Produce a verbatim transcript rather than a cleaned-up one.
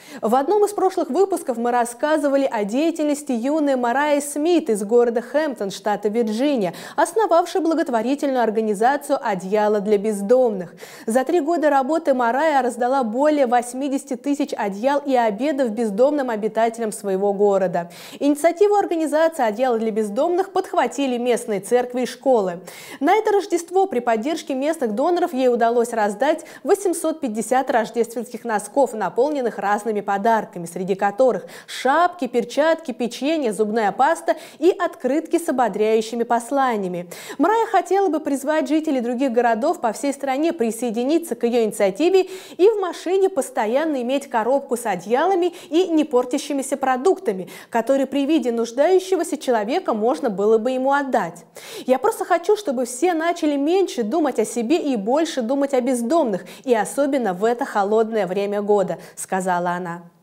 В одном из прошлых выпусков мы рассказывали о деятельности юной Марайи Смит из города Хэмптон, штата Вирджиния, основавшей благотворительную организацию «Одеяло для бездомных». За три года работы Марайя раздала более восьмидесяти тысяч одеял и обедов бездомным обитателям своего города. Инициативу организации «Одеяло для бездомных» подхватили местные церкви и школы. На это Рождество при поддержке местных доноров ей удалось раздать восемьсот пятьдесят рождественских носков, наполненных разными подарками, среди которых шапки, перчатки, печенье, зубная паста и открытки с ободряющими посланиями. Марайя хотела бы призвать жителей других городов по всей стране присоединиться к ее инициативе и в машине постоянно иметь коробку с одеялами и не портящимися продуктами, которые при виде нуждающегося человека можно было бы ему отдать. «Я просто хочу, чтобы все начали меньше думать о себе и больше думать о бездомных, и особенно в это холодное время года», — сказала она.